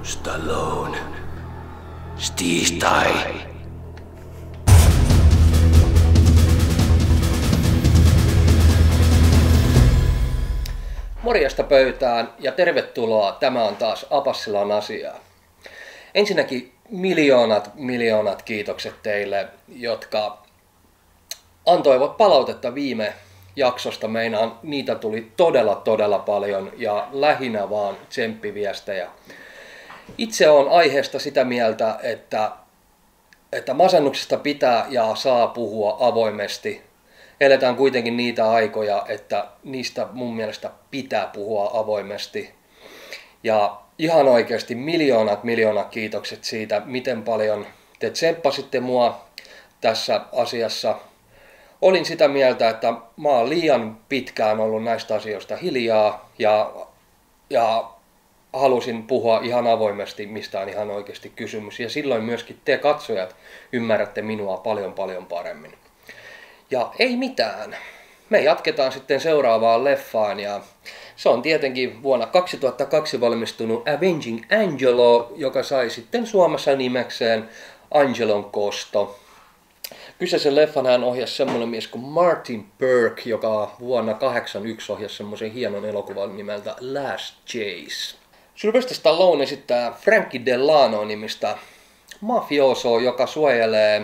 Stallone. Stiistai. Morjesta pöytään ja tervetuloa. Tämä on taas Apassilan asiaa. Ensinnäkin miljoonat kiitokset teille, jotka antoivat palautetta viime jaksosta. Meinaan niitä tuli todella paljon ja lähinnä vaan tsemppiviestejä. Itse olen aiheesta sitä mieltä, että masennuksesta pitää ja saa puhua avoimesti. Eletään kuitenkin niitä aikoja, että niistä mun mielestä pitää puhua avoimesti. Ja ihan oikeasti miljoonat kiitokset siitä, miten paljon te tsemppasitte mua tässä asiassa. Olin sitä mieltä, että mä oon liian pitkään ollut näistä asioista hiljaa ja halusin puhua ihan avoimesti, mistä on ihan oikeasti kysymys. Ja silloin myöskin te katsojat ymmärrätte minua paljon paremmin. Ja ei mitään. Me jatketaan sitten seuraavaan leffaan ja se on tietenkin vuonna 2002 valmistunut Avenging Angelo, joka sai sitten Suomessa nimekseen Angelon kosto. Kyseisen leffan hän ohjasi semmoinen mies kuin Martin Burke, joka vuonna 1981 ohjasi semmoisen hienon elokuvan nimeltä Last Chase. Sylvester Stallone esittää Frankie Delano nimistä mafiosoa, joka suojelee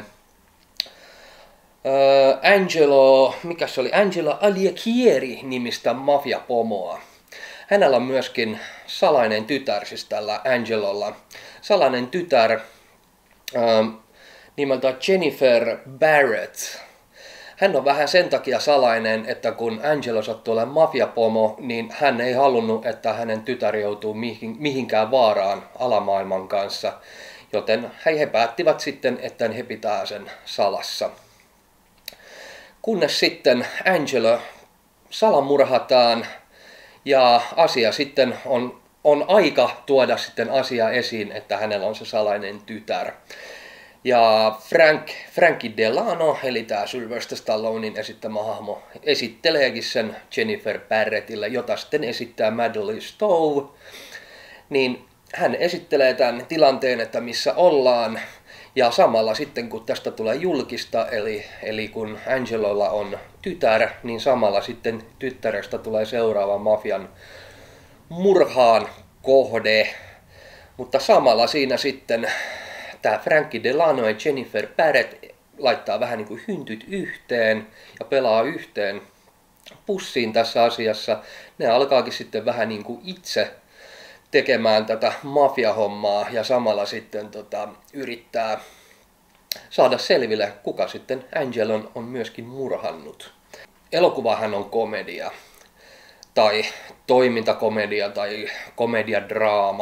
Angelo Alighieri nimistä mafiapomoa. Hänellä on myöskin salainen tytär, siis tällä Angelolla. Salainen tytär nimeltä Jennifer Barrett. Hän on vähän sen takia salainen, että kun Angelo sattui olemaan mafiapomo, niin hän ei halunnut, että hänen tytär joutuu mihinkään vaaraan alamaailman kanssa. Joten he päättivät sitten, että he pitää sen salassa. Kunnes sitten Angelo salamurhataan ja asia sitten on aika tuoda sitten asia esiin, että hänellä on se salainen tytär. Ja Frankie Delano, eli tämä Sylvester Stallonen esittämä hahmo, esitteleekin sen Jennifer Barrettille, jota sitten esittää Madeleine Stowe. Niin hän esittelee tämän tilanteen, että missä ollaan. Ja samalla sitten kun tästä tulee julkista, eli kun Angelolla on tytär, niin samalla sitten tyttärestä tulee seuraava mafian murhaan kohde. Mutta samalla siinä sitten tämä Frankie Delano ja Jennifer Barrett laittaa vähän niin kuin hyntyt yhteen ja pelaa yhteen pussiin tässä asiassa. Ne alkaakin sitten vähän niin kuin itse tekemään tätä mafiahommaa ja samalla sitten yrittää saada selville, kuka sitten Angelon on myöskin murhannut. Elokuvahan on komedia tai toimintakomedia tai komediadraama.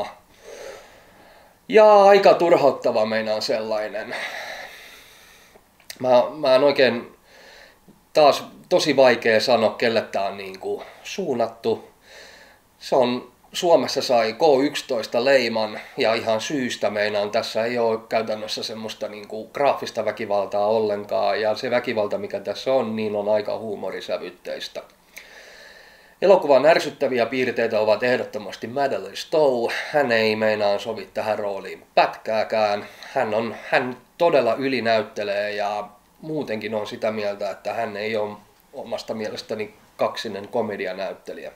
Ja aika turhauttava meinaan sellainen. Mä en oikein taas tosi vaikea sanoa, kelle tää on niinku suunnattu. Se on Suomessa sai K11-leiman ja ihan syystä meinaan tässä ei ole käytännössä semmoista niinku graafista väkivaltaa ollenkaan ja se väkivalta mikä tässä on niin on aika huumorisävytteistä. Elokuvan ärsyttäviä piirteitä ovat ehdottomasti Madeleine Stowe. Hän ei meinaan sovi tähän rooliin pätkääkään. Hän todella ylinäyttelee ja muutenkin on sitä mieltä, että hän ei ole omasta mielestäni kaksinen komedianäyttelijä.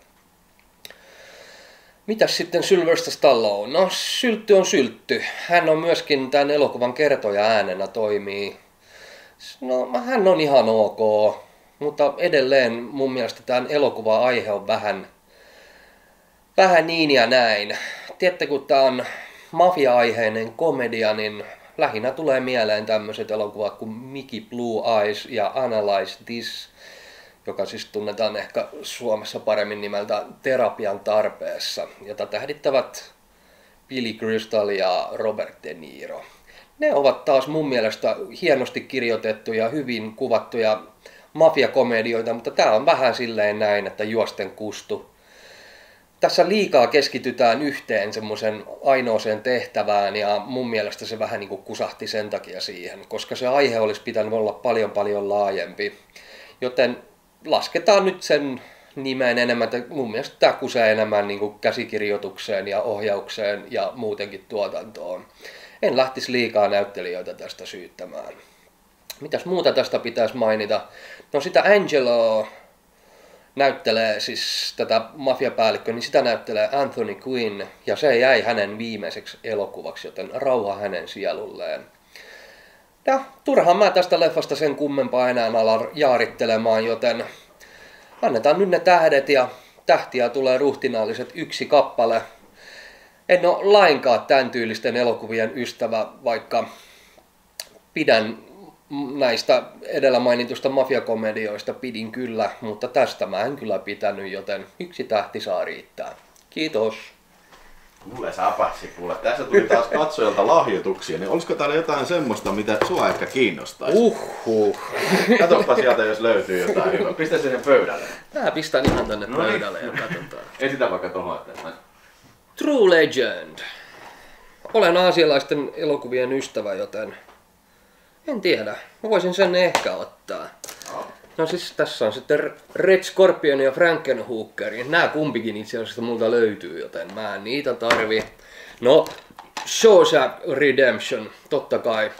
Mitäs sitten Sylvester Stallone? No syltty on syltty. Hän on myöskin tämän elokuvan kertoja äänenä toimii. No hän on ihan ok. Mutta edelleen mun mielestä tämän elokuvan aihe on vähän niin ja näin. Tiedätte, kun tää on mafia-aiheinen komedia, niin lähinnä tulee mieleen tämmöiset elokuvat kuin Mickey Blue Eyes ja Analyze This, joka siis tunnetaan ehkä Suomessa paremmin nimeltä Terapian tarpeessa, jota tähdittävät Billy Crystal ja Robert De Niro. Ne ovat taas mun mielestä hienosti kirjoitettuja, hyvin kuvattuja mafiakomedioita, mutta tää on vähän silleen näin, että juosten kustu. Tässä liikaa keskitytään yhteen semmoisen ainoaseen tehtävään ja mun mielestä se vähän niin kuin kusahti sen takia siihen, koska se aihe olisi pitänyt olla paljon laajempi. Joten lasketaan nyt sen nimeen enemmän, mun mielestä tämä kusee enemmän niin kuin käsikirjoitukseen ja ohjaukseen ja muutenkin tuotantoon. En lähtisi liikaa näyttelijöitä tästä syyttämään. Mitäs muuta tästä pitäisi mainita? No sitä Angelo näyttelee, siis tätä mafiapäällikköä, niin sitä näyttelee Anthony Quinn, ja se jäi hänen viimeiseksi elokuvaksi, joten rauha hänen sielulleen. Ja turhaan mä tästä leffasta sen kummempaa enää ala jaarittelemaan, joten annetaan nyt ne tähdet, ja tähtiä tulee ruhtinaalliset 1 kappale. En ole lainkaan tämän tyylisten elokuvien ystävä, vaikka pidän näistä edellä mainitusta mafiakomedioista pidin kyllä, mutta tästä mä en kyllä pitänyt, joten 1 tähti saa riittää. Kiitos. Mulle sapasipulle. Tässä tuli taas katsojalta lahjoituksia, niin olisiko täällä jotain semmoista, mitä sua ehkä kiinnostaisi? Katoppa sieltä, jos löytyy jotain hyvää. Pistä sen pöydälle. Mä pistän ihan tänne pöydälle ja katsotaan. Esitä vaikka tohon, että... True Legend. Olen aasialaisten elokuvien ystävä, joten en tiedä. Mä voisin sen ehkä ottaa. No siis tässä on sitten Red Scorpion ja Frankenhooker. Nää kumpikin itse asiassa multa löytyy, joten mä en niitä tarvi. No, Shawshank Redemption, totta kai.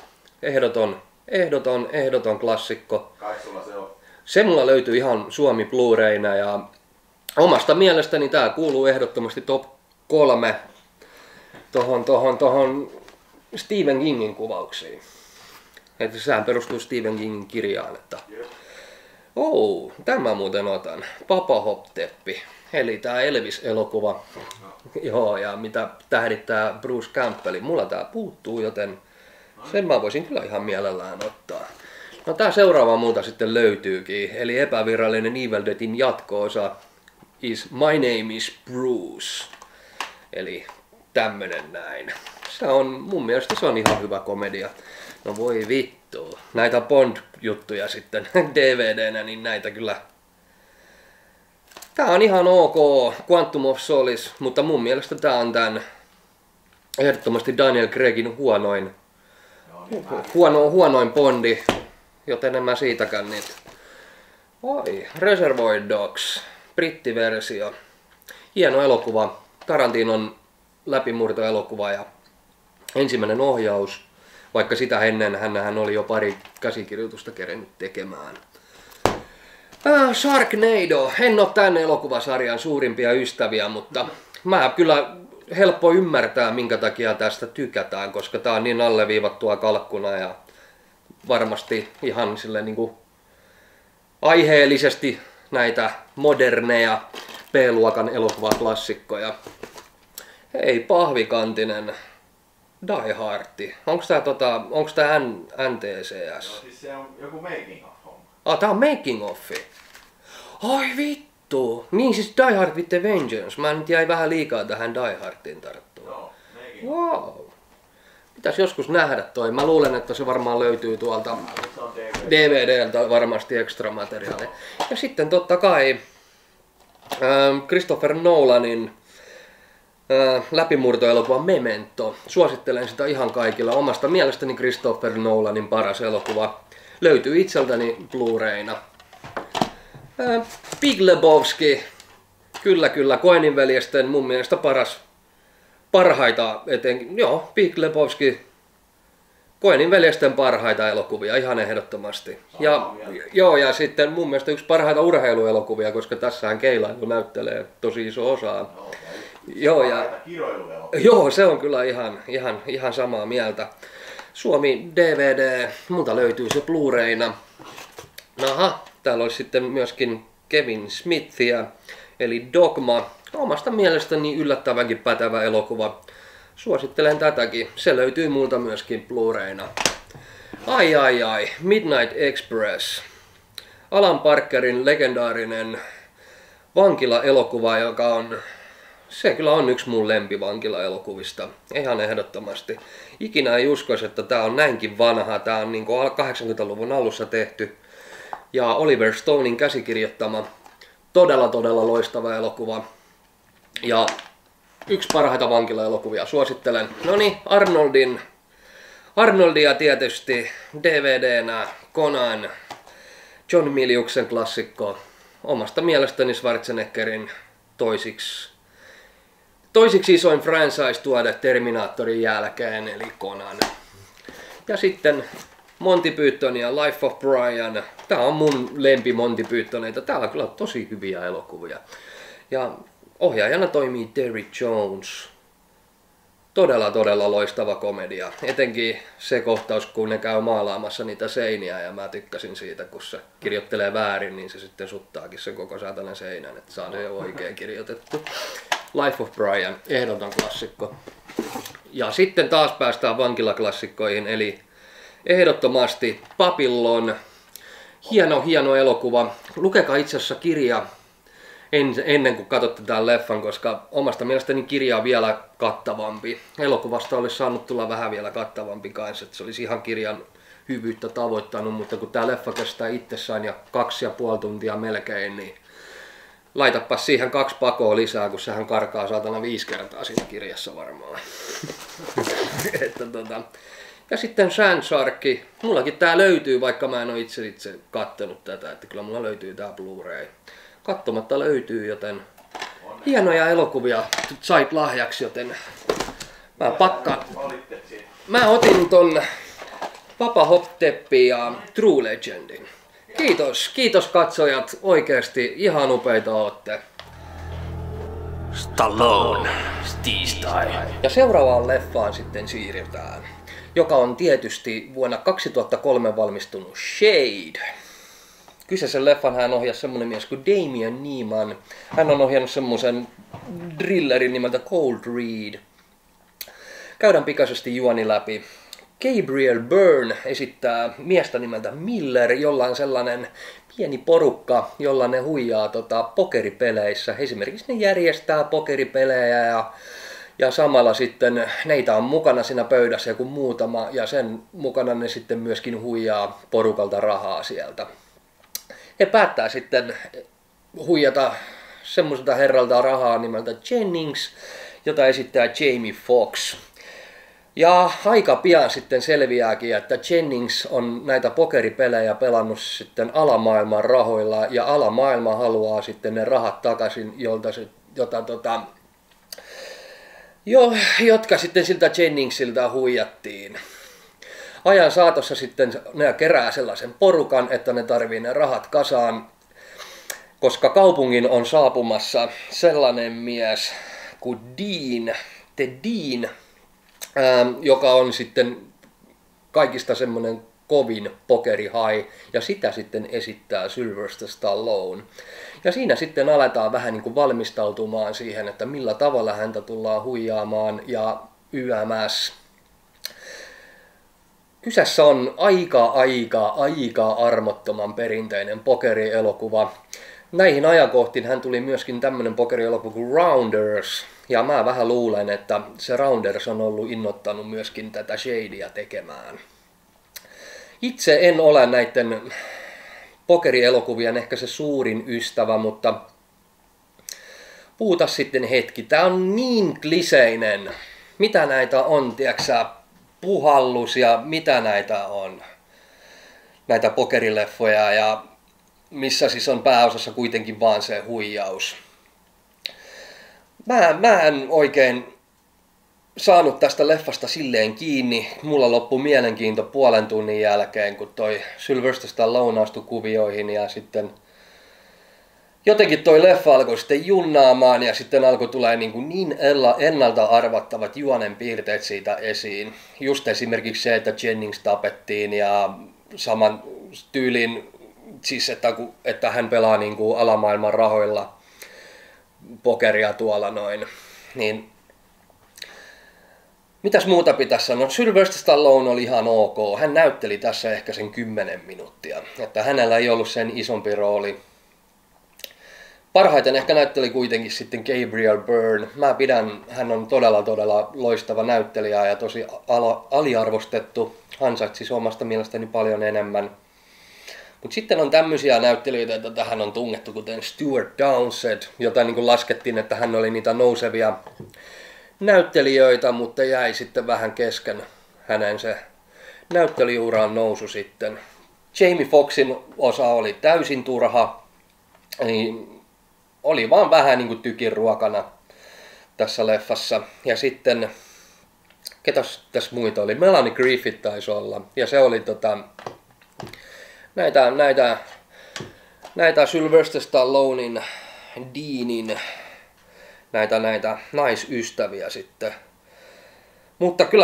Ehdoton klassikko. Kai sulla se on. Se mulla löytyy ihan Suomi Blu-rayna ja omasta mielestäni tää kuuluu ehdottomasti top 3 tohon Stephen Kingin kuvauksiin. Että sehän perustuu Stephen Kingin kirjaan, että tämä muuten otan. Papa Hop-teppi. Eli tää Elvis-elokuva. Joo, ja mitä tähdittää Bruce Campbell. Mulla tää puuttuu, joten sen mä voisin kyllä ihan mielellään ottaa. No tää seuraava multa sitten löytyykin. Eli epävirallinen Evil Deadin jatko-osa is My Name is Bruce. Eli tämmönen näin. Se on, mun mielestä se on ihan hyvä komedia. No voi vittu. Näitä Bond-juttuja sitten DVDnä, niin näitä kyllä. Tää on ihan ok, Quantum of Solace, mutta mun mielestä tää on tän ehdottomasti Daniel Craigin huonoin Bondi, joten en mä siitäkään niitä. Oi, Reservoir Dogs, brittiversio. Hieno elokuva, Tarantinon läpimurtoelokuva ja ensimmäinen ohjaus. Vaikka sitä ennen hän oli jo pari käsikirjoitusta kerennyt tekemään. Sharknado. En ole tämän elokuvasarjan suurimpia ystäviä, mutta mä kyllä helppo ymmärtää, minkä takia tästä tykätään, koska tää on niin alleviivattua kalkkuna ja varmasti ihan silleen niinku aiheellisesti näitä moderneja B-luokan elokuvaklassikkoja. Hei, pahvikantinen. Die Hard. Onks tää NTCS? No, siis se on joku making of homma. Tää on making offi. Ai vittu. Niin siis Die Hard with the Vengeance. Mä nyt jäi vähän liikaa tähän Die Hardin tarttumaan. Joo, making wow. Pitäis joskus nähdä toi. Mä luulen, että se varmaan löytyy tuolta DVDltä varmasti extra materiaalia. Ja sitten totta kai Christopher Nolanin läpimurtoelokuva Memento. Suosittelen sitä ihan kaikilla. Omasta mielestäni Christopher Nolanin paras elokuva. Löytyy itseltäni Blu-rayna. Big Lebowski. Kyllä, Coenin veljesten mun mielestä parhaita etenkin. Joo, Big Lebowski. Coenin veljesten parhaita elokuvia ihan ehdottomasti. Ja sitten mun mielestä yksi parhaita urheiluelokuvia, koska tässähän keilailu näyttelee tosi iso osaa. Joo, se on kyllä ihan samaa mieltä. Suomi DVD, multa löytyy se Blu-rayna. Aha, täällä olisi sitten myöskin Kevin Smithia, eli Dogma. Omasta mielestäni yllättävänkin pätevä elokuva. Suosittelen tätäkin, se löytyy multa myöskin Blu-rayna. Ai, Midnight Express. Alan Parkerin legendaarinen vankila-elokuva, joka on... Se kyllä on yksi mun lempivankila-elokuvista, ihan ehdottomasti. Ikinä ei uskoisi, että tää on näinkin vanha, tää on niinku 80-luvun alussa tehty. Ja Oliver Stonein käsikirjoittama, todella loistava elokuva. Ja yksi parhaita vankila-elokuvia, suosittelen. Noniin, Arnoldia tietysti, DVDnä, Conan, John Miliuksen klassikko. omasta mielestäni Schwarzeneggerin toisiksi isoin franchise-tuote Terminatorin jälkeen, eli Conan. Ja sitten Monty Python ja Life of Brian. Tää on mun lempi Monty Pythoneita. Täällä on kyllä tosi hyviä elokuvia. Ja ohjaajana toimii Terry Jones. Todella loistava komedia. Etenkin se kohtaus, kun ne käy maalaamassa niitä seiniä, ja mä tykkäsin siitä, kun se kirjoittelee väärin, niin se sitten suttaakin sen koko saatanan seinän, että saa se oikein kirjoitettu. Life of Brian, ehdoton klassikko. Ja sitten taas päästään vankilaklassikkoihin, eli ehdottomasti Babylon. Hieno elokuva. Lukekaa itse asiassa kirja ennen kuin katsotte tämän leffan, koska omasta mielestäni kirja on vielä kattavampi. Elokuvasta olisi saanut tulla vähän vielä kattavampi kanssa, että se olisi ihan kirjan hyvyyttä tavoittanut, mutta kun tämä leffa kestää itsessään ja 2,5 tuntia melkein, niin laitapa siihen 2 pakoa lisää, kun sehän karkaa saatana 5 kertaa siinä kirjassa varmaan. Ja sitten Sandshark. Mullakin tää löytyy, vaikka mä en ole itse kattonut tätä, että kyllä mulla löytyy tää Blu-ray. Kattomatta löytyy, joten hienoja elokuvia sait lahjaksi, joten mä otin ton Papa Hop-Teppi ja True Legendin. Kiitos katsojat, oikeesti ihan upeita ootte. Stallone, tiistai. Ja seuraavaan leffaan sitten siirrytään, joka on tietysti vuonna 2003 valmistunut Shade. Kyseisen leffan hän ohjasi semmonen mies kuin Damien Niemann. Hän on ohjannut semmosen thrillerin nimeltä Cold Read. Käydään pikaisesti juoni läpi. Gabriel Byrne esittää miestä nimeltä Miller, jolla on sellainen pieni porukka, jolla ne huijaa pokeripeleissä. Esimerkiksi ne järjestää pokeripelejä ja samalla sitten neitä on mukana siinä pöydässä joku muutama ja sen mukana ne sitten myöskin huijaa porukalta rahaa sieltä. He päättää sitten huijata semmoiselta herralta rahaa nimeltä Jennings, jota esittää Jamie Foxx. Ja aika pian sitten selviääkin, että Jennings on näitä pokeripelejä pelannut sitten alamaailman rahoilla ja alamaailma haluaa sitten ne rahat takaisin, jotka sitten siltä Jenningsiltä huijattiin. Ajan saatossa sitten ne kerää sellaisen porukan, että ne tarvii ne rahat kasaan, koska kaupungin on saapumassa sellainen mies kuin Dean, joka on sitten kaikista semmoinen kovin pokerihai, ja sitä sitten esittää Sylvester Stallone. Ja siinä sitten aletaan vähän niin kuin valmistautumaan siihen, että millä tavalla häntä tullaan huijaamaan ja YMS. Kyseessä on aika armottoman perinteinen pokerielokuva. Näihin ajankohtiin hän tuli myöskin tämmönen pokerielokuva kuin Rounders. Ja mä vähän luulen, että se Rounders on ollut innoittanut myöskin tätä Shadea tekemään. Itse en ole näiden pokerielokuvien ehkä se suurin ystävä, mutta puhuta sitten hetki. Tää on niin kliseinen. Mitä näitä on, tiiäksä, puhallus ja mitä näitä on? Näitä pokerileffoja ja missä siis on pääosassa kuitenkin vaan se huijaus. Mä en oikein saanut tästä leffasta silleen kiinni. Mulla loppui mielenkiinto 0,5 tunnin jälkeen, kun toi Sylvester Stallone astui kuvioihin ja sitten jotenkin toi leffa alkoi sitten junnaamaan ja sitten alkoi tulee niin ennalta arvattavat juonen piirteet siitä esiin. Just esimerkiksi se, että Jennings tapettiin ja saman tyylin, siis että hän pelaa niin kuin alamaailman rahoilla pokeria tuolla noin. Niin mitäs muuta pitäisi sanoa? Sylvester Stallone oli ihan ok. Hän näytteli tässä ehkä sen 10 minuuttia. Että hänellä ei ollut sen isompi rooli. Parhaiten ehkä näytteli kuitenkin sitten Gabriel Byrne. Hän on todella loistava näyttelijä ja tosi aliarvostettu. Ansaitsi omasta mielestäni paljon enemmän. Mutta sitten on tämmöisiä näyttelijöitä, joita tähän on tungettu, kuten Stuart Downsend, jota niin kuin laskettiin, että hän oli niitä nousevia näyttelijöitä, mutta jäi sitten vähän kesken hänen se näyttelijäuran nousu sitten. Jamie Foxxin osa oli täysin turha. niin oli vaan vähän niin kuin tykin ruokana tässä leffassa. Ja sitten, ketäs tässä muita oli? Melanie Griffith taisi olla. Ja se oli näitä Sylvester Stallonen, Deanin, näitä naisystäviä sitten. Mutta kyllä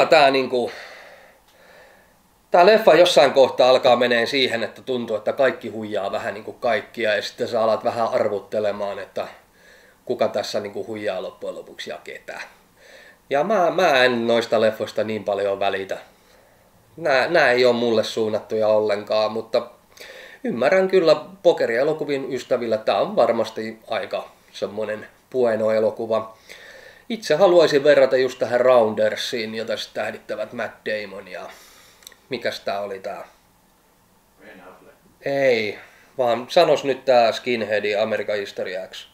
tää leffa jossain kohtaa alkaa menee siihen, että tuntuu, että kaikki huijaa vähän niin kuin kaikkia ja sitten sä alat vähän arvuttelemaan, että kuka tässä niin kuin huijaa loppujen lopuksi ja ketä. Ja mä en noista leffoista niin paljon välitä. Nää ei ole mulle suunnattuja ollenkaan, mutta ymmärrän kyllä pokerielokuvin ystävillä, tää on varmasti aika semmonen pueno-elokuva. Itse haluaisin verrata just tähän Roundersiin, jota sitten tähdittävät Matt Damon ja mikäs tää oli tää? Ben Affleck. Ei, vaan sanos nyt tää Skinheadi American History X.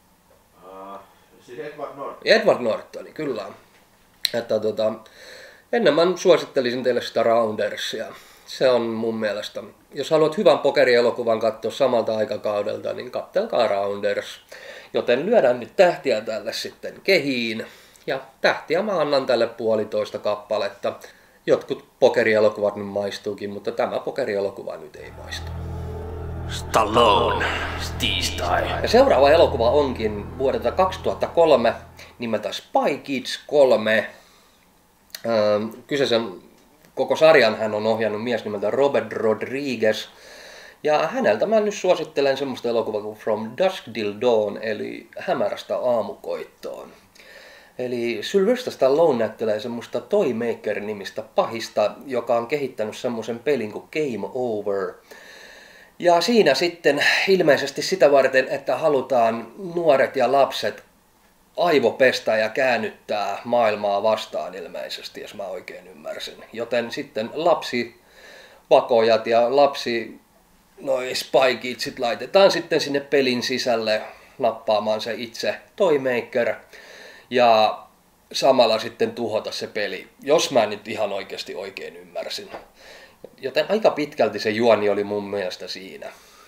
Siis Edward Norton. Edward Norton, kyllä. Että enemmän suosittelisin teille sitä Roundersia. Se on mun mielestä, jos haluat hyvän pokerielokuvan katsoa samalta aikakaudelta, niin katselkaa Rounders. Joten lyödään nyt tähtiä tälle sitten kehiin. Ja tähtiä mä annan tälle 1,5 kappaletta. Jotkut pokerielokuvat nyt maistuukin, mutta tämä pokerielokuva nyt ei maistu. Stallone, tiistai. Ja seuraava elokuva onkin vuodelta 2003 nimeltä Spy Kids 3. Kyseisen koko sarjan hän on ohjannut mies nimeltä Robert Rodriguez. Ja häneltä mä nyt suosittelen semmoista elokuvaa kuin From Dusk Till Dawn, eli Hämärästä aamukoittoon. Eli Sylvester Stallone näyttelee semmoista Toymaker-nimistä pahista, joka on kehittänyt semmoisen pelin kuin Game Over. Ja siinä sitten ilmeisesti sitä varten, että halutaan nuoret ja lapset aivopestä ja käännyttää maailmaa vastaan ilmeisesti, jos mä oikein ymmärsin. Joten sitten lapsivakojat ja noi Spy Kidsit laitetaan sitten sinne pelin sisälle nappaamaan se itse Toymaker ja samalla sitten tuhota se peli, jos mä nyt ihan oikeasti oikein ymmärsin. Joten aika pitkälti se juoni oli mun mielestä siinä.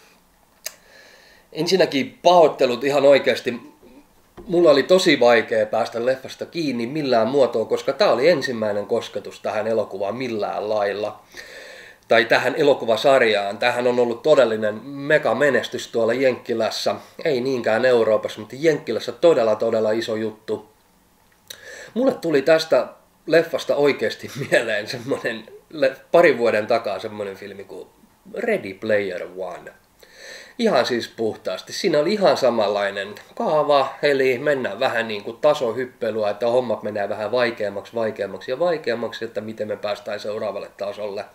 Ensinnäkin pahoittelut ihan oikeasti. Mulla oli tosi vaikea päästä leffasta kiinni millään muotoa, koska tää oli ensimmäinen kosketus tähän elokuvaan millään lailla. Tai tähän elokuvasarjaan. Tämähän on ollut todellinen megamenestys tuolla Jenkkilässä. Ei niinkään Euroopassa, mutta Jenkkilässä todella iso juttu. Mulle tuli tästä leffasta oikeasti mieleen semmonen parin vuoden takaa semmonen filmi kuin Ready Player One. Ihan siis puhtaasti. Siinä oli ihan samanlainen kaava, eli mennään vähän niin kuin tasohyppelyä, että hommat menee vähän vaikeammaksi, että miten me päästään seuraavalle tasolle.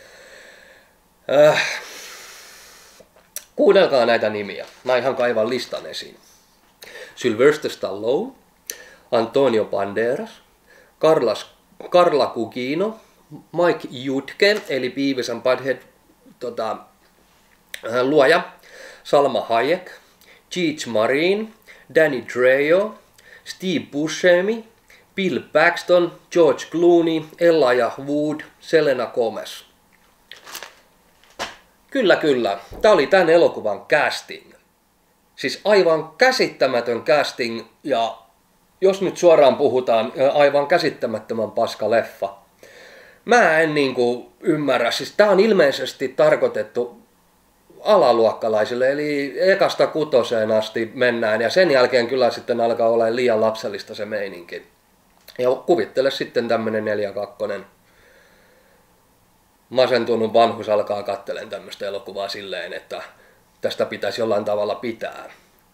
Kuunnelkaa näitä nimiä. Mä ihan kaivan listan esiin. Sylvester Stallone, Antonio Banderas, Carla Gugino, Mike Judke, eli Beavis and Butthead luoja, Salma Hayek, Cheech Marin, Danny Trejo, Steve Buscemi, Bill Paxton, George Clooney, Elijah Wood, Selena Gomez. Kyllä. Tää oli tän elokuvan casting. Siis aivan käsittämätön casting ja jos nyt suoraan puhutaan, aivan käsittämättömän paska leffa. Mä en ymmärrä, siis tää on ilmeisesti tarkoitettu alaluokkalaisille, eli 1–6 asti mennään ja sen jälkeen kyllä sitten alkaa olla liian lapsellista se meininki. Ja kuvittele sitten tämmönen 4–2. Masentunut vanhus alkaa katselemaan tämmöistä elokuvaa silleen, että tästä pitäisi jollain tavalla pitää.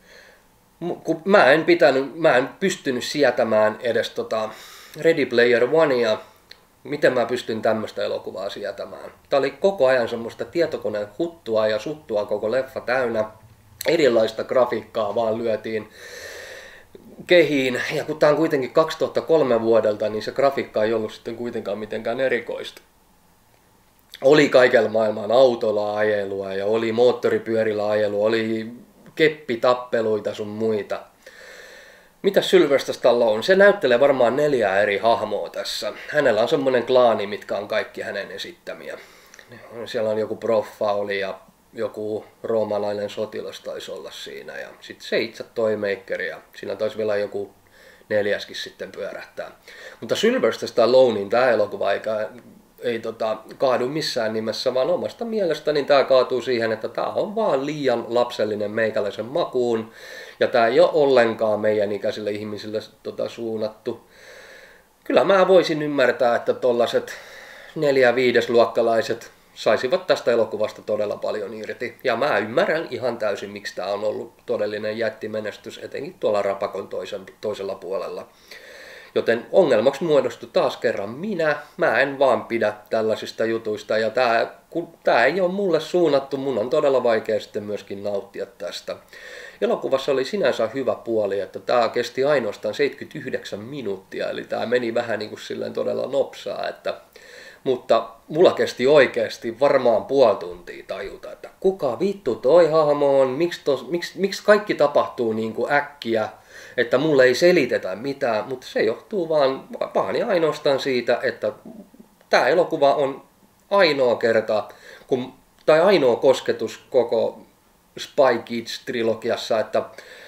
Mä en pystynyt sietämään edes Ready Player Onea. Miten mä pystyn tämmöistä elokuvaa sietämään? Tää oli koko ajan semmoista tietokoneen huttua ja suttua koko leffa täynnä. Erilaista grafiikkaa vaan lyötiin kehiin. Ja kun tää on kuitenkin 2003 vuodelta, niin se grafiikka ei ollut sitten kuitenkaan mitenkään erikoista. Oli kaikella maailman autolla ajelua ja oli moottoripyörillä ajelua, oli keppitappeluita sun muita. Mitä Sylvester Stallone? Se näyttelee varmaan 4 eri hahmoa tässä. Hänellä on semmoinen klaani, mitkä on kaikki hänen esittämiä. Siellä on joku proffa oli ja joku roomalainen sotilas taisi olla siinä ja sitten se itse toimeikkeri ja siinä taisi vielä joku 4. sitten pyörähtää. Mutta Sylvester Stallonein tämä elokuva ei kaadu missään nimessä, vaan omasta mielestäni tämä kaatuu siihen, että tämä on vaan liian lapsellinen meikäläisen makuun ja tämä ei ole ollenkaan meidän ikäisille ihmisille suunnattu. Kyllä mä voisin ymmärtää, että tollaset 4-5-luokkalaiset saisivat tästä elokuvasta todella paljon irti. Ja mä ymmärrän ihan täysin, miksi tämä on ollut todellinen jättimenestys, etenkin tuolla rapakon toisella puolella. Joten ongelmaksi muodostui taas kerran mä en vaan pidä tällaisista jutuista ja tää ei ole mulle suunnattu, mun on todella vaikea sitten myöskin nauttia tästä. Elokuvassa oli sinänsä hyvä puoli, että tämä kesti ainoastaan 79 minuuttia, eli tämä meni vähän niin kuin silleen todella nopsaa, mutta mulla kesti oikeasti varmaan puoli tuntia tajuta, että kuka vittu toi hahmo on, miksi kaikki tapahtuu niin kuin äkkiä, että mulle ei selitetä mitään, mutta se johtuu vaan ja ainoastaan siitä, että tämä elokuva on ainoa kerta, tai ainoa kosketus koko Spy Kids-trilogiassa, että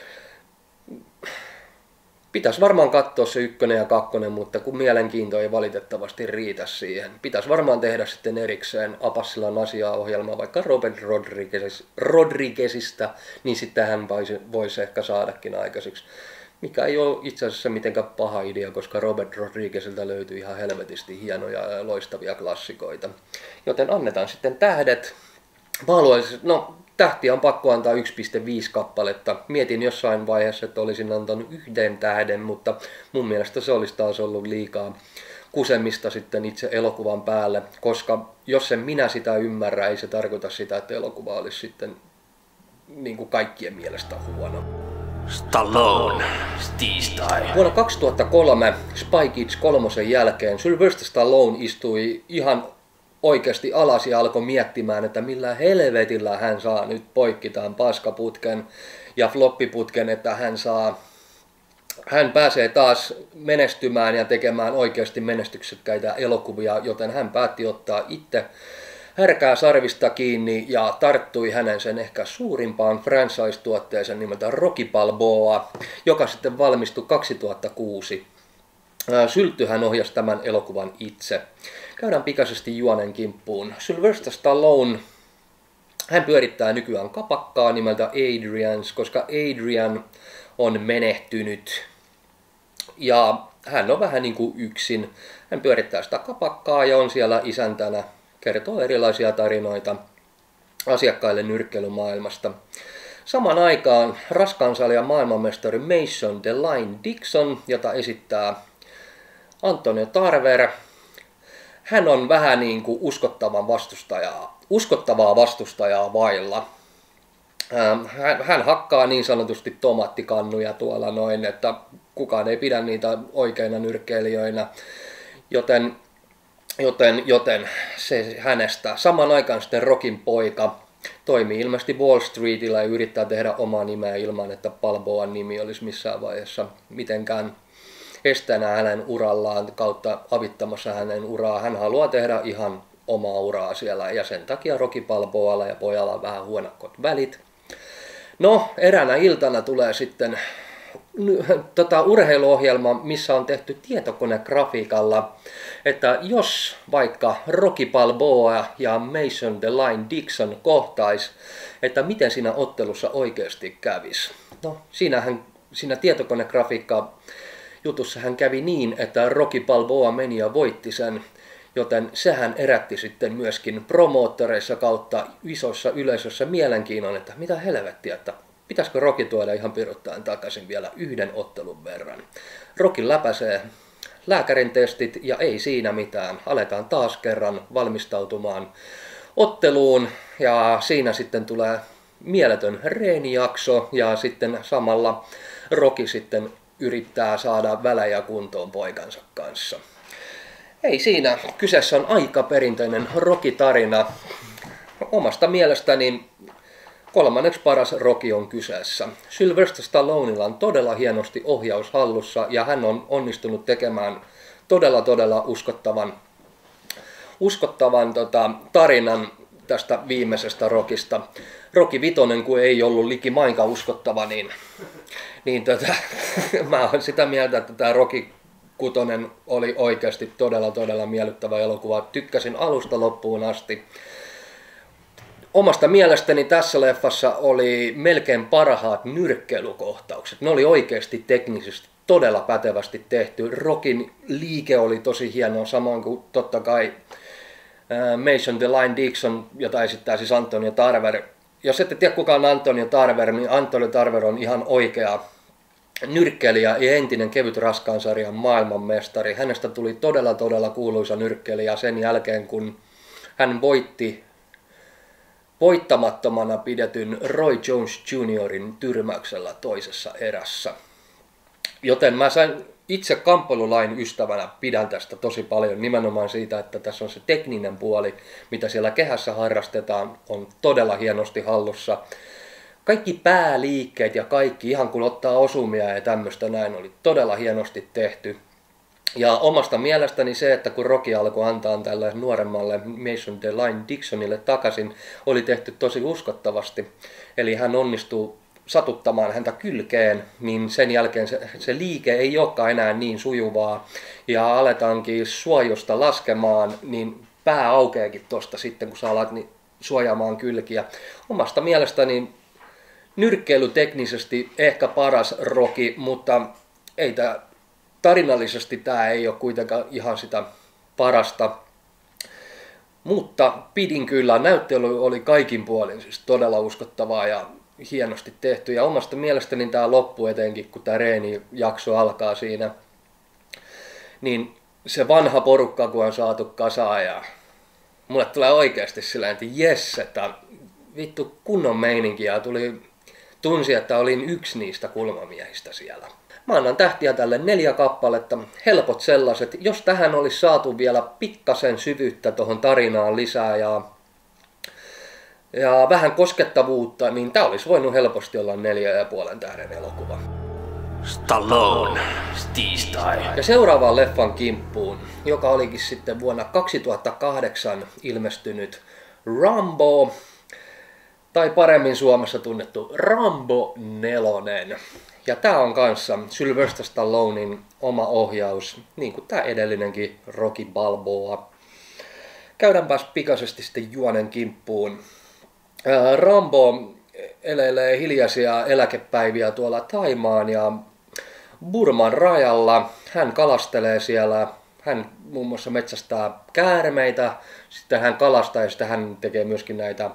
pitäisi varmaan katsoa se 1 ja 2, mutta kun mielenkiinto ei valitettavasti riitä siihen. Pitäisi varmaan tehdä sitten erikseen Apassilan asiaa-ohjelma vaikka Robert Rodriguezista, niin sitten hän voisi ehkä saadakin aikaiseksi. Mikä ei ole itse asiassa mitenkään paha idea, koska Robert Rodriguezilta löytyy ihan helvetisti hienoja ja loistavia klassikoita. Joten annetaan sitten tähdet. Tähtiä on pakko antaa 1,5 kappaletta. Mietin jossain vaiheessa, että olisin antanut 1 tähden, mutta mun mielestä se olisi taas ollut liikaa kusemista sitten itse elokuvan päälle, koska jos en minä sitä ymmärrä, ei se tarkoita sitä, että elokuva olisi sitten niin kuin kaikkien mielestä huono. Stallone, tiistai. Vuonna 2003 Spy Kids 3 jälkeen Sylvester Stallone istui ihan oikeasti alas ja alkoi miettimään, että millä helvetillä hän saa nyt poikki tämän paskaputken ja floppiputken, että hän pääsee taas menestymään ja tekemään oikeasti menestyksekkäitä elokuvia, joten hän päätti ottaa itse härkää sarvista kiinni ja tarttui hänen sen ehkä suurimpaan franchise-tuotteeseen nimeltä Rocky Balboa, joka sitten valmistui 2006. Syltty hän ohjasi tämän elokuvan itse. Käydään pikaisesti juonen kimppuun. Sylvester Stallone, hän pyörittää nykyään kapakkaa nimeltä Adrians, koska Adrian on menehtynyt. Ja hän on vähän niin kuin yksin. Hän pyörittää sitä kapakkaa ja on siellä isäntänä. Kertoo erilaisia tarinoita asiakkaille nyrkkeilymaailmasta. Samaan aikaan raskaansaljan maailmanmestari Mason The Line Dixon, jota esittää Antonio Tarver, hän on vähän niin kuin uskottavaa vastustajaa vailla. Hän hakkaa niin sanotusti tomaattikannuja tuolla noin, että kukaan ei pidä niitä oikeina nyrkkeilijöinä, joten se hänestä. Samaan aikaan sitten Rockin poika toimii ilmeisesti Wall Streetillä ja yrittää tehdä omaa nimeä ilman, että Balboan nimi olisi missään vaiheessa mitenkään estänä hänen urallaan kautta avittamassa hänen uraa. Hän haluaa tehdä ihan omaa uraa siellä ja sen takia Rocky Balboalla ja pojalla on vähän huonakot välit. No, eräänä iltana tulee sitten urheiluohjelma, missä on tehty tietokonegrafiikalla, että jos vaikka Rocky Balboa ja Mason The Line Dixon kohtais, että miten siinä ottelussa oikeasti kävisi. No, siinä tietokonegrafiikka jutussa hän kävi niin, että Rocky Balboa meni ja voitti sen, joten sehän herätti sitten myöskin promoottoreissa kautta isossa yleisössä mielenkiinnon, että mitä helvettiä, että pitäisikö Rocky tuoda ihan piruttaen takaisin vielä 1 ottelun verran. Rocky läpäisee lääkärin testit ja ei siinä mitään. Aletaan taas kerran valmistautumaan otteluun ja siinä sitten tulee mieletön reenijakso ja sitten samalla Rocky sitten yrittää saada välejä kuntoon poikansa kanssa. Ei siinä. Kyseessä on aika perinteinen Rocky-tarina. Omasta mielestäni 3. paras Rocky on kyseessä. Sylvester Stallonella on todella hienosti ohjaus hallussa ja hän on onnistunut tekemään todella uskottavan tarinan tästä viimeisestä Rockista. Rocky Vitoinen, kun ei ollut likimainkaan uskottava, niin mä oon sitä mieltä, että tämä Rocky Kutonen oli oikeasti todella miellyttävä elokuva. Tykkäsin alusta loppuun asti. Omasta mielestäni tässä leffassa oli melkein parhaat nyrkkeilykohtaukset. Ne oli oikeasti teknisesti todella pätevästi tehty. Rockin liike oli tosi hieno, samoin kuin totta kai Mason the Line Dixon, jota esittää siis Antonio Tarver. Jos ette tiedä kuka on Antonio Tarver, niin Antonio Tarver on ihan oikea nyrkkeilijä ja entinen kevyt raskaan sarjan maailmanmestari. Hänestä tuli todella kuuluisa nyrkkeilijä sen jälkeen, kun hän voitti voittamattomana pidetyn Roy Jones Jr.in tyrmäyksellä toisessa erässä. Joten mä sain itse kamppailulain ystävänä pidän tästä tosi paljon nimenomaan siitä, että tässä on se tekninen puoli, mitä siellä kehässä harrastetaan, on todella hienosti hallussa. Kaikki pääliikkeet ja kaikki, ihan kun ottaa osumia ja tämmöistä näin, oli todella hienosti tehty. Ja omasta mielestäni se, että kun Rocky alkoi antaa tälle nuoremmalle Mason the Line Dixonille takaisin, oli tehty tosi uskottavasti. Eli hän onnistuu satuttamaan häntä kylkeen, niin sen jälkeen se liike ei olekaan enää niin sujuvaa. Ja aletaankin suojosta laskemaan, niin pää aukeakin tosta sitten, kun sä alat suojaamaan kylkiä. Omasta mielestäni nyrkkeilyteknisesti ehkä paras Rocky, mutta ei tarinallisesti tämä ei ole kuitenkaan ihan sitä parasta. Mutta pidin kyllä, näyttely oli kaikin puolin siis todella uskottavaa ja hienosti tehty. Ja omasta mielestäni tämä loppu etenkin, kun tämä reenijakso alkaa siinä, niin se vanha porukka, kun on saatu kasaan ja mulle tulee oikeasti sillä, että jes, että vittu kunnon meininki ja tunsi, että olin yksi niistä kulmamiehistä siellä. Mä annan tähtiä tälle 4 kappaletta, helpot sellaiset. Jos tähän olisi saatu vielä pikkasen syvyyttä tuohon tarinaan lisää ja vähän koskettavuutta, niin tää olisi voinut helposti olla 4,5 tähden elokuva. Stallone, tiistai. Ja seuraavaan leffan kimppuun, joka olikin sitten vuonna 2008 ilmestynyt Rambo, tai paremmin Suomessa tunnettu Rambo 4. Ja tää on kanssa Sylvester Stallonen oma ohjaus, niin kuin tää edellinenkin Rocky Balboa. Käydäänpäs pikaisesti sitten juonen kimppuun. Rambo elelee hiljaisia eläkepäiviä tuolla Thaimaan ja Burman rajalla. Hän kalastelee siellä. Hän muun muassa metsästää käärmeitä, sitten hän kalastaa ja sitten hän tekee myöskin näitä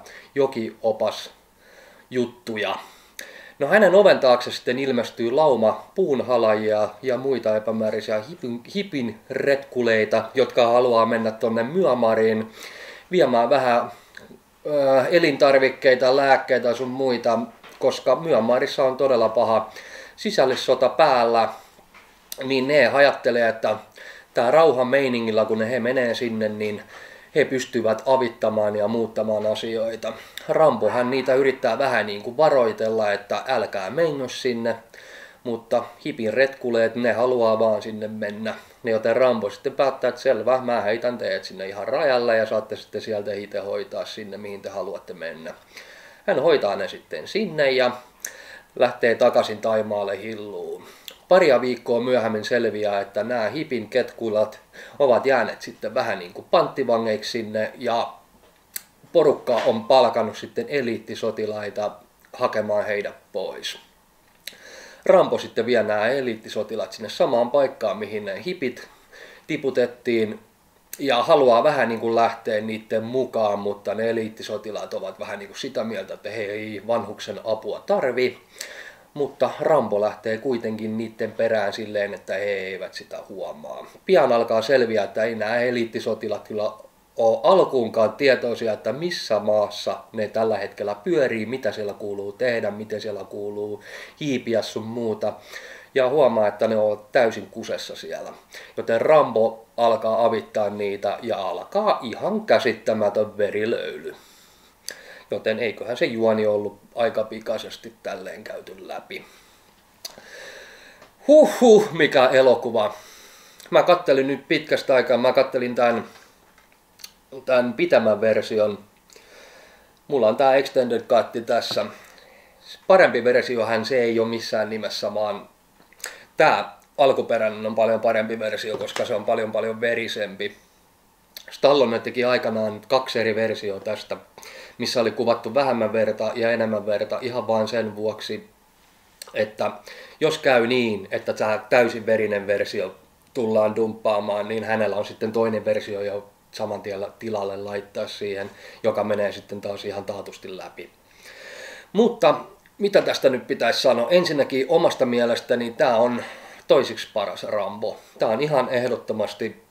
jokiopasjuttuja. No hänen oven taakse sitten ilmestyy lauma puunhalajia ja muita epämääräisiä hipin retkuleita, jotka haluaa mennä tonne Myanmariin viemään vähän elintarvikkeita, lääkkeitä ja sun muita, koska Myanmarissa on todella paha sisällissota päällä, niin ne ajattelee, että tää rauhan meiningillä, kun he menee sinne, niin he pystyvät avittamaan ja muuttamaan asioita. Rambo hän niitä yrittää vähän niin kuin varoitella, että älkää menkö sinne, mutta hipin retkuleet, ne haluaa vaan sinne mennä. Joten Rambo sitten päättää, että selvä, mä heitän teet sinne ihan rajalle ja saatte sitten sieltä itse hoitaa sinne, mihin te haluatte mennä. Hän hoitaa ne sitten sinne ja lähtee takaisin Taimaalle hilluun. Paria viikkoa myöhemmin selviää, että nämä hipin ketkulat ovat jääneet sitten vähän niin kuin panttivangeiksi sinne ja porukka on palkannut sitten eliittisotilaita hakemaan heidät pois. Rambo sitten vie nämä eliittisotilaat sinne samaan paikkaan, mihin ne hipit tiputettiin ja haluaa vähän niin kuin lähteä niiden mukaan, mutta ne eliittisotilaat ovat vähän niin kuin sitä mieltä, että he ei vanhuksen apua tarvi. Mutta Rambo lähtee kuitenkin niiden perään silleen, että he eivät sitä huomaa. Pian alkaa selviä, että ei nämä eliittisotilaat kyllä ole alkuunkaan tietoisia, että missä maassa ne tällä hetkellä pyörii, mitä siellä kuuluu tehdä, miten siellä kuuluu hiipiä sun muuta. Ja huomaa, että ne on täysin kusessa siellä. Joten Rambo alkaa avittaa niitä ja alkaa ihan käsittämätön verilöyly. Joten eiköhän se juoni ollut aika pikaisesti tälleen käyty läpi. Mikä elokuva. Mä kattelin nyt pitkästä aikaa, mä kattelin tämän pitemmän version. Mulla on tää Extended Cut tässä. Parempi versiohan se ei ole missään nimessä, vaan tää alkuperäinen on paljon parempi versio, koska se on paljon verisempi. Stallone teki aikanaan 2 eri versioa tästä, missä oli kuvattu vähemmän verta ja enemmän verta ihan vain sen vuoksi, että jos käy niin, että tämä täysin verinen versio tullaan dumppaamaan, niin hänellä on sitten toinen versio jo saman tilalle laittaa siihen, joka menee sitten taas ihan taatusti läpi. Mutta mitä tästä nyt pitäisi sanoa? Ensinnäkin omasta mielestäni tämä on toisiksi paras Rambo. Tämä on ihan ehdottomasti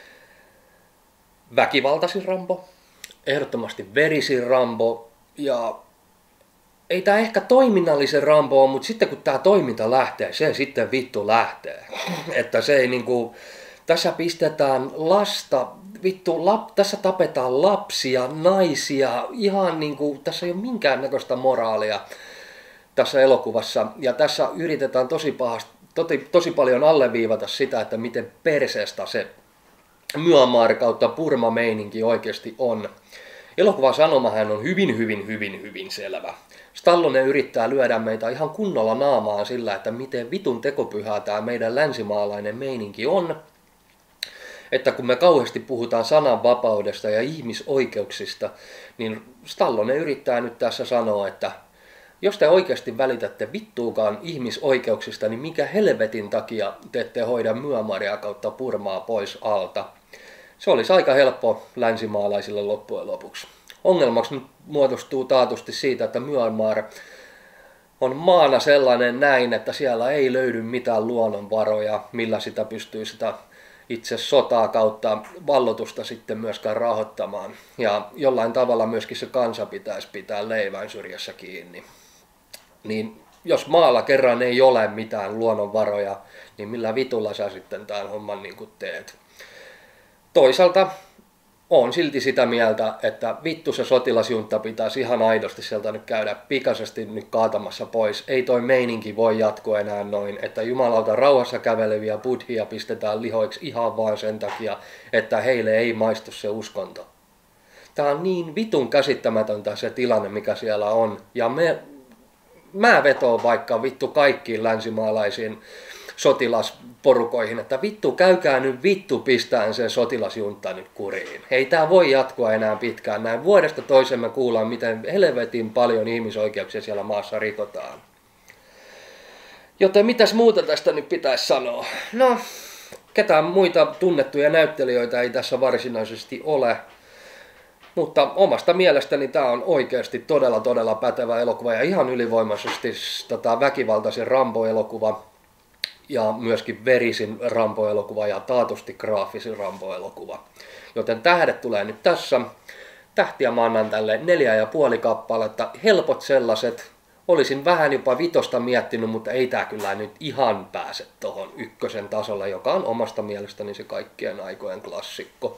väkivaltaisin Rambo, ehdottomasti verisin Rambo ja ei tämä ehkä toiminnallisen Rambo ole, mutta sitten kun tämä toiminta lähtee, se sitten vittu lähtee. Että se ei niinku, tässä pistetään lasta, tässä tapetaan lapsia, naisia, ihan niinku, tässä ei ole minkäännäköistä moraalia tässä elokuvassa. Ja tässä yritetään tosi paljon alleviivata sitä, että miten perseestä se Myanmar kautta Burma-meininki oikeasti on. Elokuvan sanomahan on hyvin selvä. Stallone yrittää lyödä meitä ihan kunnolla naamaan sillä, että miten vitun tekopyhää tämä meidän länsimaalainen meininki on. Että kun me kauheasti puhutaan sananvapaudesta ja ihmisoikeuksista, niin Stallone yrittää nyt tässä sanoa, että jos te oikeasti välitätte vittuukaan ihmisoikeuksista, niin mikä helvetin takia te ette hoida Myanmaria kautta Burmaa pois alta? Se olisi aika helppo länsimaalaisille loppujen lopuksi. Ongelmaksi nyt muodostuu taatusti siitä, että Myanmar on maana sellainen näin, että siellä ei löydy mitään luonnonvaroja, millä sitä pystyy sitä itse sotaa kautta vallotusta sitten myöskään rahoittamaan. Ja jollain tavalla myöskin se kansa pitäisi pitää leivän syrjässä kiinni. Niin jos maalla kerran ei ole mitään luonnonvaroja, niin millä vitulla sä sitten tämän homman niin kuin teet? Toisaalta on silti sitä mieltä, että vittu se sotilasjunta pitäisi ihan aidosti sieltä nyt käydä pikaisesti nyt kaatamassa pois. Ei toi meininki voi jatkua enää noin, että jumalauta rauhassa käveleviä buddhia pistetään lihoiksi ihan vaan sen takia, että heille ei maistu se uskonto. Tää on niin vitun käsittämätöntä se tilanne, mikä siellä on. Ja mä vetoon vaikka vittu kaikkiin länsimaalaisiin sotilasporukoihin, että vittu käykää nyt vittu pistään se sotilasjunta nyt kuriin. Ei tää voi jatkua enää pitkään. Näin vuodesta toiseen me kuullaan, miten helvetin paljon ihmisoikeuksia siellä maassa rikotaan. Joten mitäs muuta tästä nyt pitäisi sanoa? No, ketään muita tunnettuja näyttelijöitä ei tässä varsinaisesti ole. Mutta omasta mielestäni tämä on oikeasti todella pätevä elokuva ja ihan ylivoimaisesti väkivaltaisin Rambo-elokuva ja myöskin verisin Rambo-elokuva ja taatusti graafisin Rambo-elokuva. Joten tähdet tulee nyt tässä. Tähtiä mä annan tälle 4,5 kappaletta. Helpot sellaiset. Olisin vähän jopa 5 miettinyt, mutta ei tää kyllä nyt ihan pääse tohon 1 tasolle, joka on omasta mielestäni se kaikkien aikojen klassikko.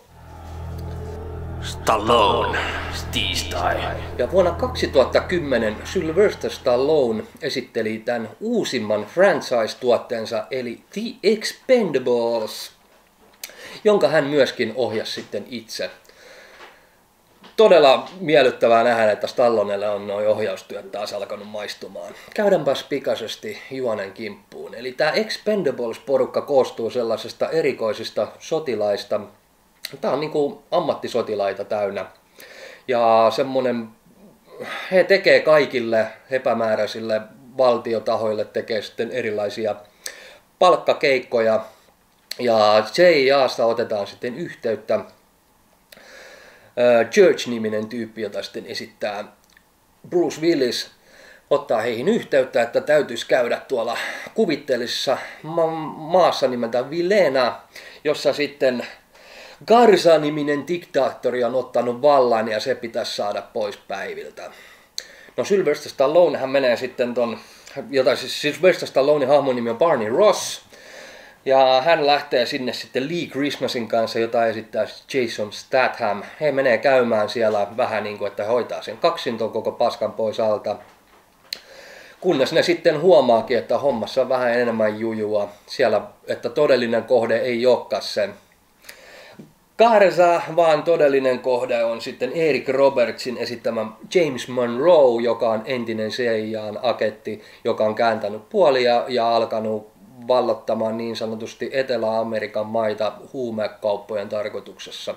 Stallone, tiistai. Ja vuonna 2010 Sylvester Stallone esitteli tämän uusimman franchise-tuotteensa eli The Expendables, jonka hän myöskin ohjasi sitten itse. Todella miellyttävää nähdä, että Stallonelle on nuo ohjaustyöt taas alkanut maistumaan. Käydäänpäs pikaisesti juonen kimppuun. Eli tämä Expendables-porukka koostuu sellaisesta erikoisista sotilaista. Tämä on niinku ammattisotilaita täynnä. Ja semmonen, he tekee kaikille epämääräisille valtiotahoille tekee sitten erilaisia palkkakeikkoja. Ja CIAsta otetaan sitten yhteyttä. Church-niminen tyyppi, jota sitten esittää Bruce Willis, ottaa heihin yhteyttä, että täytyisi käydä tuolla kuvitteellisessa maassa nimeltä Vilena, jossa sitten Garza-niminen diktaattori on ottanut vallan ja se pitäisi saada pois päiviltä. No Sylvester Stallone hän menee sitten Sylvester Stallonen hahmon nimi on Barney Ross. Ja hän lähtee sinne sitten Lee Christmasin kanssa, jota esittää Jason Statham. He menee käymään siellä vähän niin kuin, että hoitaa sen kaksinton koko paskan pois alta. Kunnes ne sitten huomaakin, että hommassa on vähän enemmän jujua siellä, että todellinen kohde ei olekaan sen Kaaresa, vaan todellinen kohde on sitten Eric Robertsin esittämä James Monroe, joka on entinen CIA:n agentti, joka on kääntänyt puolia ja alkanut vallottamaan niin sanotusti Etelä-Amerikan maita huumekauppojen tarkoituksessa.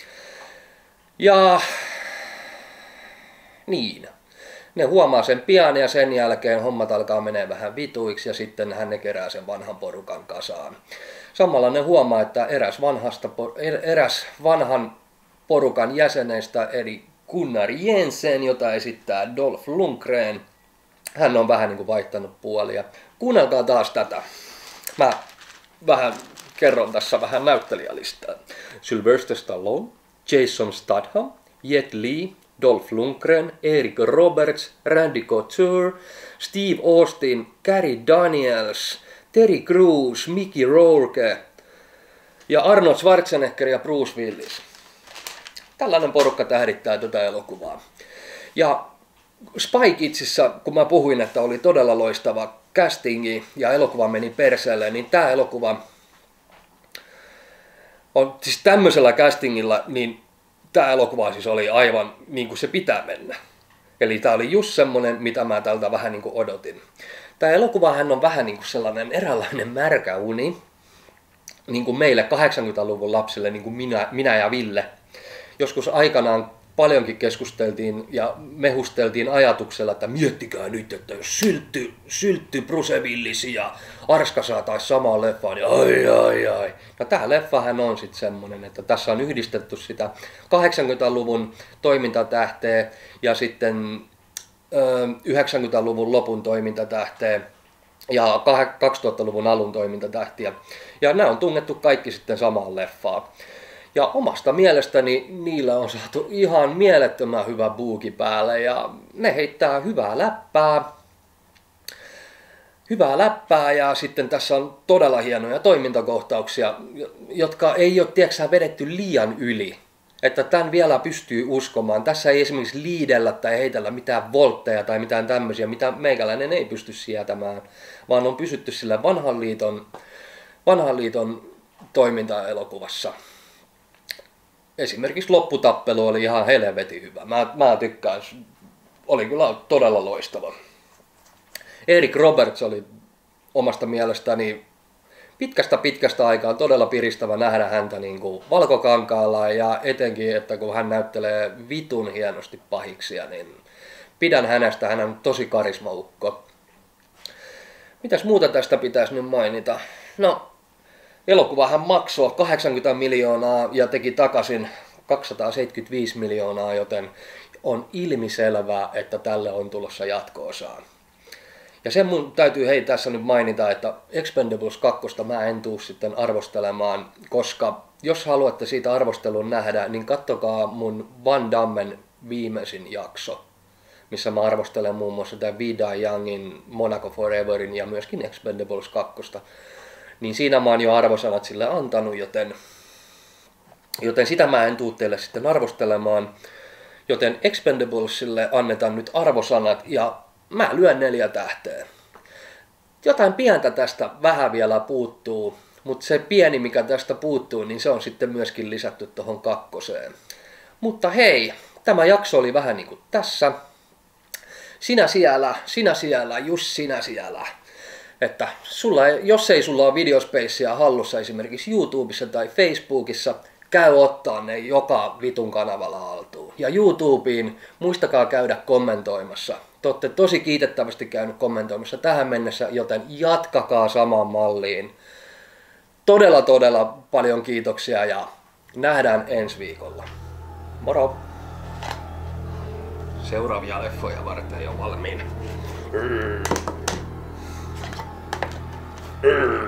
Ja niin. Ne huomaa sen pian ja sen jälkeen hommat alkaa menee vähän vituiksi ja sitten hän kerää sen vanhan porukan kasaan. Samalla ne huomaa, että eräs vanhan porukan jäseneistä eli Gunnar Jensen, jota esittää Dolph Lundgren, hän on vähän niin kuin vaihtanut puolia. Kuunnelkaa taas tätä. Mä vähän kerron tässä vähän näyttelijälistaa. Sylvester Stallone, Jason Statham, Jet Li, Dolph Lundgren, Eric Roberts, Randy Couture, Steve Austin, Gary Daniels, Terry Crews, Mickey Rourke ja Arnold Schwarzenegger ja Bruce Willis. Tällainen porukka tähdittää tätä elokuvaa. Ja Spy Kidsissä, kun mä puhuin, että oli todella loistava castingi ja elokuva meni perseelle, niin tää elokuva on siis tämmöisellä castingilla, niin tää elokuva siis oli aivan niin kuin se pitää mennä. Eli tää oli just semmonen, mitä mä tältä vähän niin kuin odotin. Tää elokuvahan on vähän niin kuin sellainen eräänlainen märkä uni, niin kuin meille 80-luvun lapsille, niin kuin minä ja Ville. Joskus aikanaan paljonkin keskusteltiin ja mehusteltiin ajatuksella, että miettikää nyt, että jos Syltty, Bruce Willis ja Arska saataisi samaan leffaan, niin ai. No tää leffahan on sitten semmonen, että tässä on yhdistetty sitä 80-luvun toimintatähteä ja sitten 90-luvun lopun toimintatähteä ja 2000-luvun alun toimintatähtiä. Ja nämä on tunnettu kaikki sitten samaan leffaan. Ja omasta mielestäni niillä on saatu ihan mielettömän hyvä buuki päälle ja ne heittää hyvää läppää ja sitten tässä on todella hienoja toimintakohtauksia, jotka ei ole tiedätkö, vedetty liian yli. Että tämän vielä pystyy uskomaan. Tässä ei esimerkiksi liidellä tai heitellä mitään voltteja tai mitään tämmöisiä, mitä meikäläinen ei pysty sietämään, vaan on pysytty sillä vanhan liiton toimintaelokuvassa. Esimerkiksi lopputappelu oli ihan helvetin hyvä. Mä tykkään. Oli kyllä todella loistava. Eric Roberts oli omasta mielestäni pitkästä aikaa todella piristävä nähdä häntä niin kuin valkokankaalla ja etenkin, että kun hän näyttelee vitun hienosti pahiksia, niin pidän hänestä. Hän on tosi karismaukko. Mitäs muuta tästä pitäisi nyt mainita? No, elokuvahan maksoi 80 miljoonaa ja teki takaisin 275 miljoonaa, joten on ilmiselvää, että tälle on tulossa jatko-osaa. Ja sen mun täytyy tässä nyt mainita, että Expendables 2 mä en tuu sitten arvostelemaan, koska jos haluatte siitä arvostelun nähdä, niin kattokaa mun Van Dammen viimeisin jakso, missä mä arvostelen muun muassa tämän We Die Youngin, Monaco Foreverin ja myöskin Expendables 2. Niin siinä mä oon jo arvosanat sille antanut, joten sitä mä en tuu teille sitten arvostelemaan. Joten Expendablesille annetaan nyt arvosanat ja mä lyön 4 tähteä. Jotain pientä tästä vähän vielä puuttuu, mutta se pieni mikä tästä puuttuu, niin se on sitten myöskin lisätty tuohon 2. Mutta hei, tämä jakso oli vähän niin kuin tässä. Sinä siellä, just sinä siellä. Että jos ei sulla ole videospacea hallussa esimerkiksi YouTubessa tai Facebookissa, käy ottaa ne joka vitun kanavalla haltuun. Ja YouTubeen muistakaa käydä kommentoimassa. Te olette tosi kiitettävästi käynyt kommentoimassa tähän mennessä, joten jatkakaa samaan malliin. Todella paljon kiitoksia ja nähdään ensi viikolla. Moro! Seuraavia leffoja varten jo valmiina.